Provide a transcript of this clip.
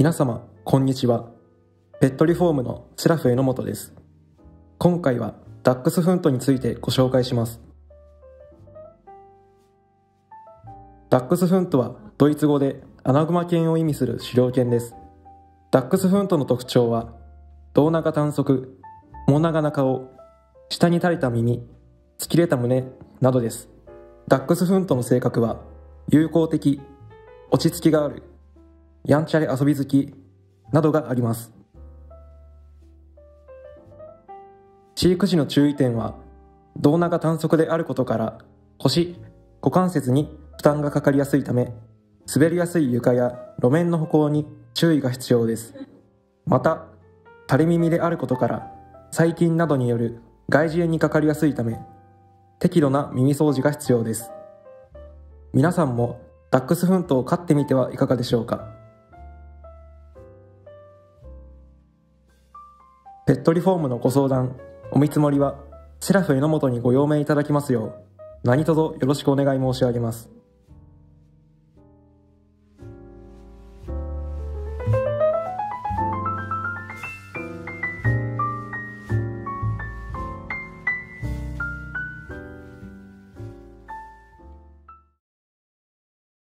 皆様、こんにちは。ペットリフォームのセラフ榎本です。今回はダックスフントについてご紹介します。ダックスフントはドイツ語でアナグマ犬を意味する狩猟犬です。ダックスフントの特徴は、胴長短足、面長な顔、下に垂れた耳、突き出た胸などです。ダックスフントの性格は、友好的、落ち着きがある、やんちゃで遊び好きなどがあります。飼育時の注意点は、胴長短足であることから腰、股関節に負担がかかりやすいため、滑りやすい床や路面の歩行に注意が必要です。また、垂れ耳であることから細菌などによる外耳炎にかかりやすいため、適度な耳掃除が必要です。皆さんもダックスフントを飼ってみてはいかがでしょうか。ペットリフォームのご相談、お見積もりはセラフ榎本にご用命いただきますよう何卒よろしくお願い申し上げます。